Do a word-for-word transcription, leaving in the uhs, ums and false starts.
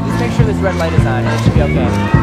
just make sure this red light is on and it should be okay.